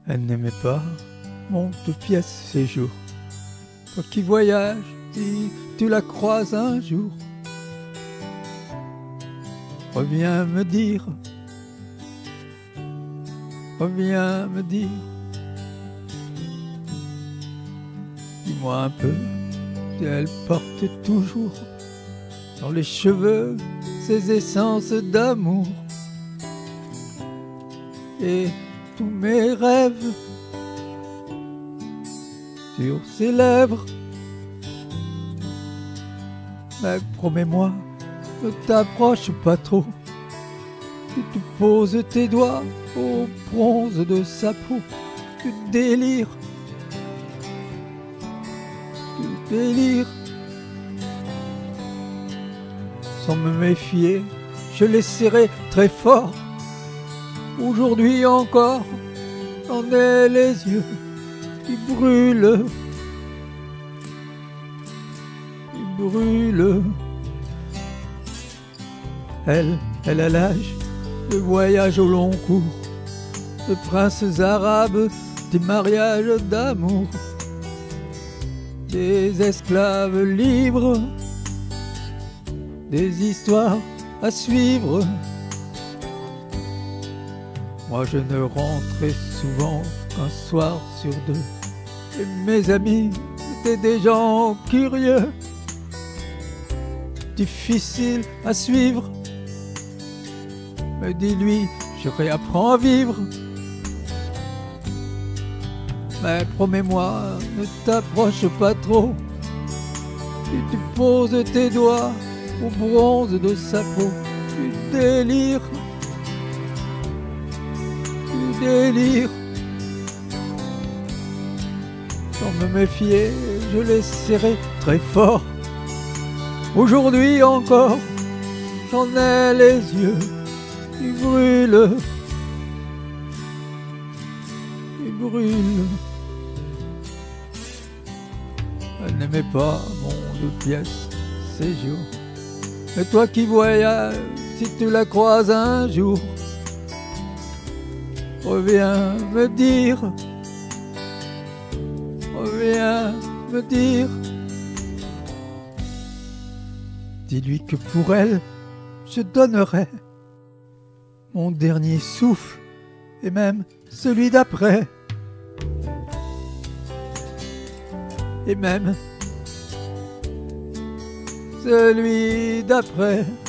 Elle n'aimait pas mon 2 pièces séjour. Toi qui voyages, si tu la croises un jour, reviens me dire, reviens me dire. Dis-moi un peu si elle porte toujours dans les cheveux ces essences d'amour. Et tous mes rêves sur ses lèvres. Mais promets-moi, ne t'approche pas trop. Tu te poses tes doigts au bronze de sa peau. Tu délires, tu délires. Sans me méfier, je l'ai serré très fort. Aujourd'hui encore, j'en ai les yeux qui brûlent, qui brûlent. Elle a l'âge de voyage au long cours, de princes arabes, des mariages d'amour, des esclaves libres, des histoires à suivre. Moi je ne rentrais souvent qu'un soir sur 2, et mes amis étaient des gens curieux, difficiles à suivre. Mais dis-lui, je réapprends à vivre. Mais promets-moi, ne t'approche pas trop. Tu te poses tes doigts au bronze de sa peau. Tu délires, tu délires. Sans me méfier, je l'ai serré très fort. Aujourd'hui encore, j'en ai les yeux qui brûlent, qui brûlent. Elle n'aimait pas mon 2 pièces séjour. Mais toi qui voyages, si tu la croises un jour, reviens me dire, reviens me dire. Dis-lui que pour elle, je donnerai mon dernier souffle, et même celui d'après. Et même celui d'après.